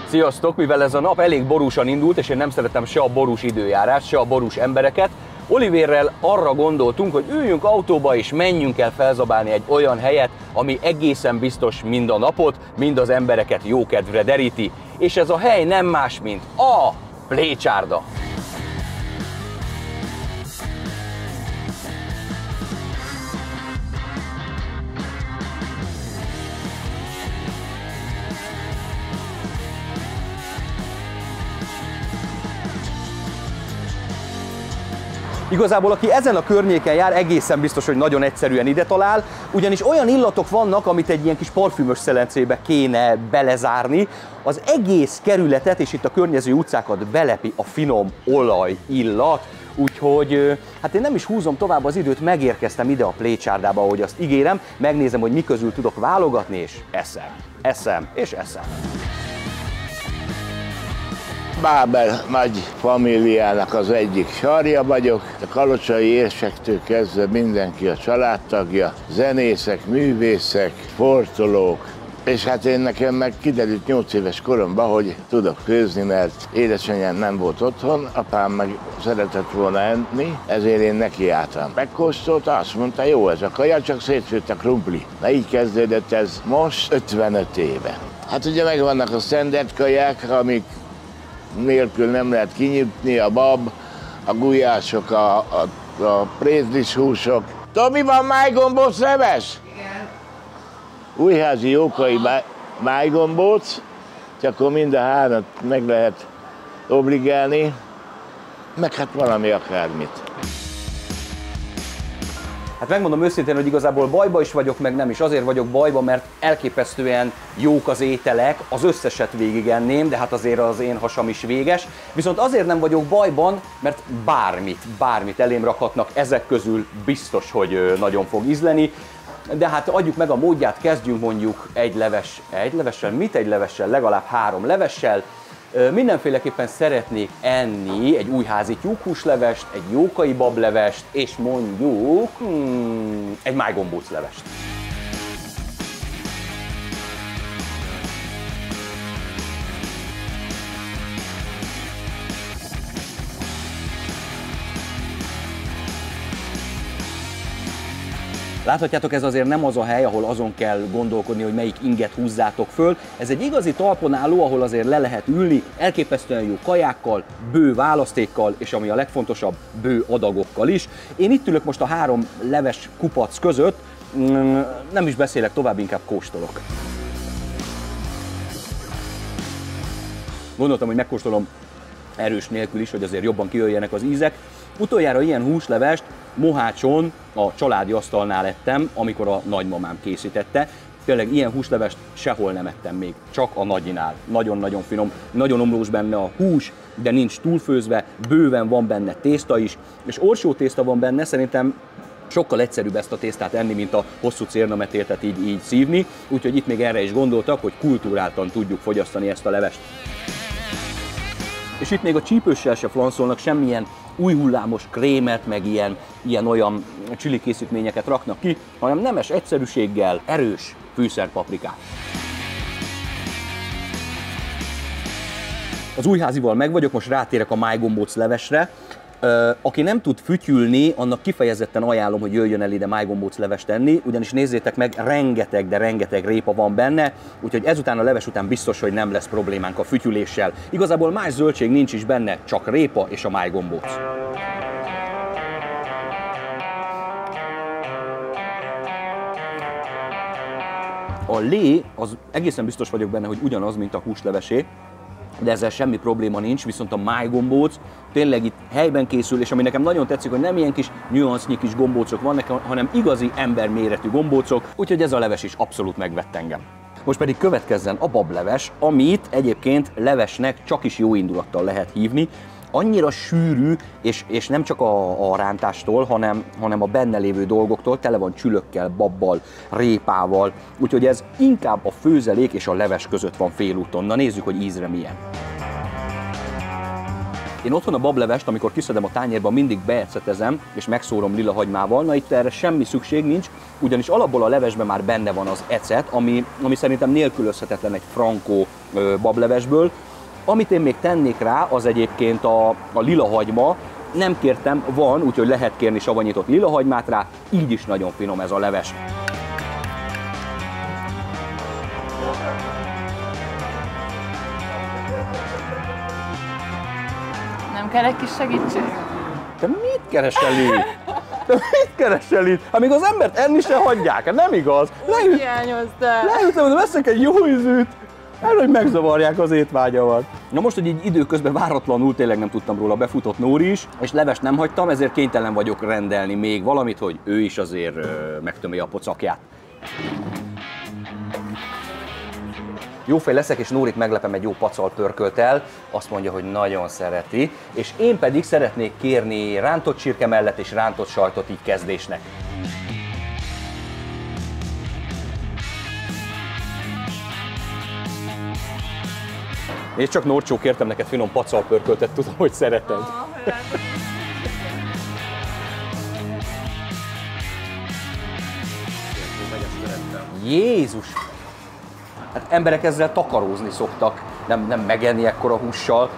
Sziasztok! Mivel ez a nap elég borúsan indult, és én nem szeretem se a borús időjárást, se a borús embereket, Olivérrel arra gondoltunk, hogy üljünk autóba és menjünk el felzabálni egy olyan helyet, ami egészen biztos mind a napot, mind az embereket jókedvre deríti. És ez a hely nem más, mint a Plécsárda. Igazából, aki ezen a környéken jár, egészen biztos, hogy nagyon egyszerűen ide talál, ugyanis olyan illatok vannak, amit egy ilyen kis parfümös szelencébe kéne belezárni. Az egész kerületet és itt a környező utcákat belepi a finom olaj illat, úgyhogy hát én nem is húzom tovább az időt, megérkeztem ide a Plécsárdába, ahogy azt ígérem, megnézem, hogy mi közül tudok válogatni, és eszem. Bábel nagy famíliának az egyik sarja vagyok, a kalocsai érsektől kezdve mindenki a családtagja, zenészek, művészek, sportolók, és hát nekem meg kiderült 8 éves koromban, hogy tudok főzni, mert édesanyám nem volt otthon, apám meg szeretett volna enni, ezért én nekiálltam. Megkóstolta, azt mondta, jó ez a kaja, csak szétfőtt a krumpli. Na így kezdődött ez most 55 éve. Hát ugye megvannak a standard kaják, amik nélkül nem lehet kinyitni, a bab, a gulyások, a prézlis húsok. Tomi, van májgombóc leves? Igen. Újházi jókai májgombóc, csak akkor mind a hárat meg lehet obligálni, meg hát valami akármit. Hát megmondom őszintén, hogy igazából bajba is vagyok, meg nem is. Azért vagyok bajba, mert elképesztően jók az ételek, az összeset végigenném, de hát azért az én hasam is véges. Viszont azért nem vagyok bajban, mert bármit elém rakhatnak, ezek közül biztos, hogy nagyon fog ízleni. De hát adjuk meg a módját, kezdjünk mondjuk egy levessel, legalább 3 levessel. Mindenféleképpen szeretnék enni egy újházi tyúkhúslevest, egy jókai bablevest, és mondjuk egy májgombóclevest. Láthatjátok, ez azért nem az a hely, ahol azon kell gondolkodni, hogy melyik inget húzzátok föl. Ez egy igazi talponálló, ahol azért le lehet ülni, elképesztően jó kajákkal, bő választékkal, és ami a legfontosabb, bő adagokkal is. Én itt ülök most a 3 leves kupac között, nem is beszélek tovább, inkább kóstolok. Gondoltam, hogy megkóstolom erős nélkül is, hogy azért jobban kijöjjenek az ízek. Utoljára ilyen húslevest Mohácson a családi asztalnál ettem, amikor a nagymamám készítette. Tényleg ilyen húslevest sehol nem ettem még, csak a nagyinál. Nagyon-nagyon finom, nagyon omlós benne a hús, de nincs túlfőzve, bőven van benne tészta is, és orsó tészta van benne, szerintem sokkal egyszerűbb ezt a tésztát enni, mint a hosszú cérnametéltet így szívni, úgyhogy itt még erre is gondoltak, hogy kultúráltan tudjuk fogyasztani ezt a levest. És itt még a csípőssel se flanszolnak, semmilyen új hullámos krémet, meg ilyen-olyan csili készítményeket raknak ki, hanem nemes egyszerűséggel erős fűszerpaprikát. Az újházival meg vagyok, most rátérek a májgombóc levesre. Aki nem tud fütyülni, annak kifejezetten ajánlom, hogy jöjjön el ide májgombóc levest enni, ugyanis nézzétek meg, rengeteg, de rengeteg répa van benne, úgyhogy ezután a leves után biztos, hogy nem lesz problémánk a fütyüléssel. Igazából más zöldség nincs is benne, csak répa és a májgombóc. A lé, az egészen biztos vagyok benne, hogy ugyanaz, mint a húslevesé, de ezzel semmi probléma nincs, viszont a májgombóc tényleg itt helyben készül, és ami nekem nagyon tetszik, hogy nem ilyen kis nyuansznyi kis gombócok vannak, hanem igazi emberméretű gombócok, úgyhogy ez a leves is abszolút megvett engem. Most pedig következzen a bableves, amit egyébként levesnek csak is jó indulattal lehet hívni. Annyira sűrű, és nem csak a rántástól, hanem a benne lévő dolgoktól, tele van csülökkel, babbal, répával, úgyhogy ez inkább a főzelék és a leves között van félúton. Na nézzük, hogy ízre milyen. Én otthon a bablevest, amikor kiszedem a tányérba, mindig beecetezem és megszórom lila hagymával. Na itt erre semmi szükség nincs, ugyanis alapból a levesben már benne van az ecet, ami szerintem nélkülözhetetlen egy frankó bablevesből. Amit én még tennék rá, az egyébként a lila hagyma. Nem kértem, van, úgyhogy lehet kérni savanyított lilahagymát rá, így is nagyon finom ez a leves. Nem kell egy kis segítség? Te mit keresel itt? Te mit keresel itt? Hát még az embert enni se hagyják, hát nem igaz? Leültem, hogy veszek egy jó ízűt. Hogy megzavarják az étvágyamat. Na most, hogy így időközben váratlanul tényleg nem tudtam róla, befutott Nóri is, és levest nem hagytam, ezért kénytelen vagyok rendelni még valamit, hogy ő is azért megtömje a pocakját. Jófej leszek, és Nórit meglepem egy jó pacal pörkölttel, azt mondja, hogy nagyon szereti, és én pedig szeretnék kérni rántott csirke mellett és rántott sajtot így kezdésnek. Én csak Norcsó, kértem neked finom pacalpörköltet, tudom, hogy szereted. Jézus! Hát emberek ezzel takarózni szoktak, nem megenni ekkora hússal.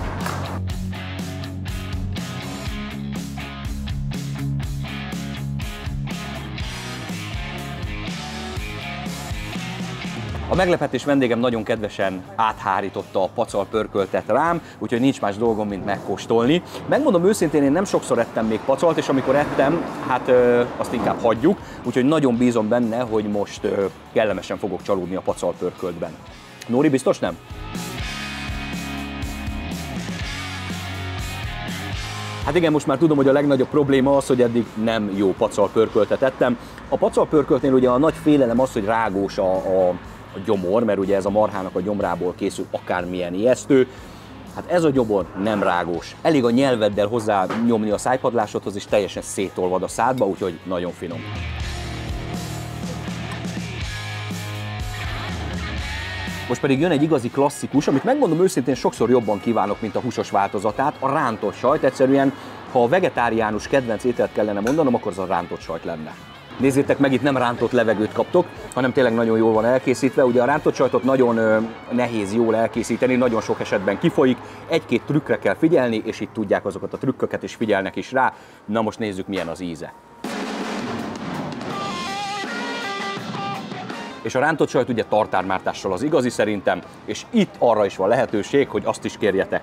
A meglepetés vendégem nagyon kedvesen áthárította a pacalpörköltet rám, úgyhogy nincs más dolgom, mint megkóstolni. Megmondom őszintén, én nem sokszor ettem még pacalt, és amikor ettem, hát azt inkább hagyjuk, úgyhogy nagyon bízom benne, hogy most kellemesen fogok csalódni a pacalpörköltben. Nóri, biztos nem? Hát igen, most már tudom, hogy a legnagyobb probléma az, hogy eddig nem jó pacalpörköltet ettem. A pacalpörköltnél ugye a nagy félelem az, hogy rágós a gyomor, mert ugye ez a marhának a gyomrából készül akármilyen ijesztő. Hát ez a gyomor nem rágós. Elég a nyelveddel hozzá nyomni a szájpadlásodhoz, és teljesen szétolvad a szádba, úgyhogy nagyon finom. Most pedig jön egy igazi klasszikus, amit megmondom őszintén sokszor jobban kívánok, mint a húsos változatát, a rántott sajt. Egyszerűen, ha a vegetáriánus kedvenc ételt kellene mondanom, akkor az a rántott sajt lenne. Nézzétek meg, itt nem rántott levegőt kaptok, hanem tényleg nagyon jól van elkészítve. Ugye a rántott sajtot nagyon nehéz jól elkészíteni, nagyon sok esetben kifolyik. Egy-két trükkre kell figyelni, és itt tudják azokat a trükköket, és figyelnek is rá. Na most nézzük, milyen az íze. És a rántott sajt ugye tartármártással az igazi szerintem, és itt arra is van lehetőség, hogy azt is kérjetek.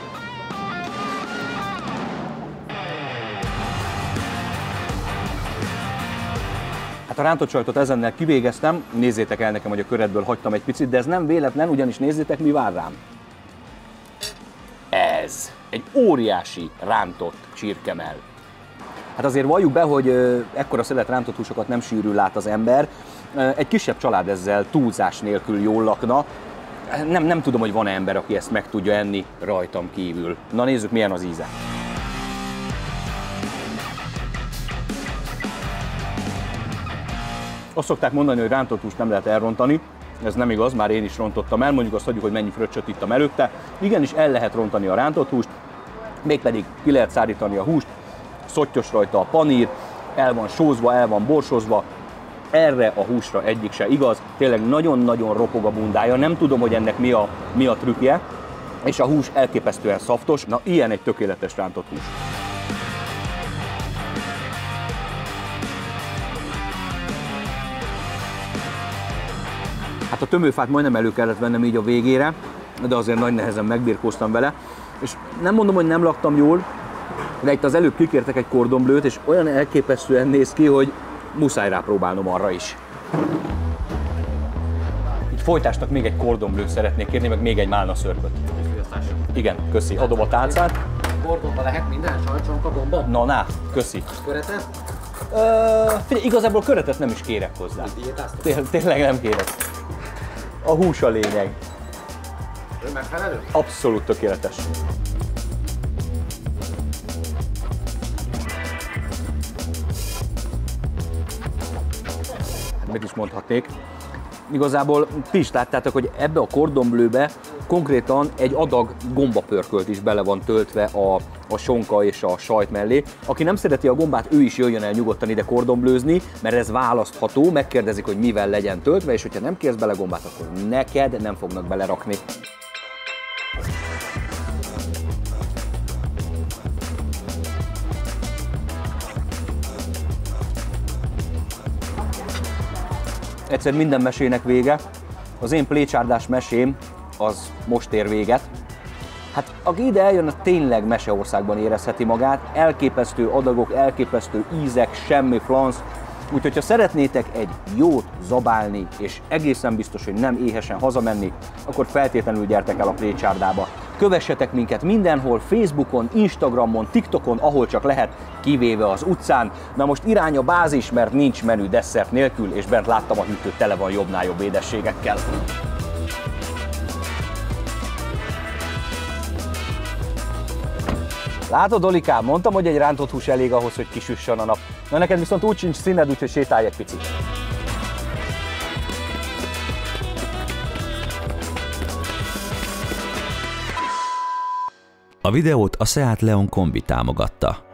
Hát a rántott sajtot ezennel kivégeztem, nézzétek el nekem, hogy a köredből hagytam egy picit, de ez nem véletlen, ugyanis nézzétek, mi vár rám. Ez egy óriási rántott csirkemell. Hát azért valljuk be, hogy ekkora szelet rántott húsokat nem sűrűn lát az ember. Egy kisebb család ezzel túlzás nélkül jól lakna. Nem tudom, hogy van-e ember, aki ezt meg tudja enni rajtam kívül. Na nézzük, milyen az íze. Azt szokták mondani, hogy rántott húst nem lehet elrontani. Ez nem igaz, már én is rontottam el, mondjuk azt tudjuk, hogy mennyi fröccsöt ittam előtte. Igenis el lehet rontani a rántott húst, mégpedig ki lehet szárítani a húst, szottyos rajta a panír, el van sózva, el van borsozva. Erre a húsra egyik se igaz, tényleg nagyon-nagyon ropog a bundája, nem tudom, hogy ennek mi a trükkje, és a hús elképesztően szaftos, na ilyen egy tökéletes rántott hús. Hát a tömőfát majdnem elő kellett vennem így a végére, de azért nagy nehezen megbirkóztam vele, és nem mondom, hogy nem laktam jól, de itt az előbb kikértek egy kordonblőt, és olyan elképesztően néz ki, hogy muszáj rápróbálnom arra is. Így folytásnak még egy kordonblőt szeretnék kérni, meg még egy málnaszörpöt. Igen, köszi. Adom a tálcát. Kordonba lehet minden sajtcsonka gomba? Na, köszi. Köretet? Figyelj, igazából köretet nem is kérek hozzá. Tényleg nem kérek. A hús a lényeg. Ő megfelelő? Abszolút tökéletes. Meg is mondhatnék, Igazából ti is láttátok, hogy ebbe a cordon bleube konkrétan egy adag gombapörkölt is bele van töltve a sonka és a sajt mellé. Aki nem szereti a gombát, ő is jöjjön el nyugodtan ide cordon bleuzni, mert ez választható, megkérdezik, hogy mivel legyen töltve, és hogyha nem kérsz bele gombát, akkor neked nem fognak belerakni. Egyszer minden mesének vége, az én plécsárdás mesém az most ér véget. Hát aki ide eljön, az tényleg meseországban érezheti magát, elképesztő adagok, elképesztő ízek, semmi franc. Úgyhogy ha szeretnétek egy jót zabálni, és egészen biztos, hogy nem éhesen hazamenni, akkor feltétlenül gyertek el a plécsárdába. Kövessetek minket mindenhol, Facebookon, Instagramon, TikTokon, ahol csak lehet, kivéve az utcán. Na most irány a bázis, mert nincs menü desszert nélkül, és bent láttam a hűtő tele van jobbnál jobb édességekkel. Látod, Olikám, mondtam, hogy egy rántott hús elég ahhoz, hogy kisüssön a nap. Na neked viszont úgy sincs színed, úgyhogy sétálj egy picit. A videót a Seat Leon kombi támogatta.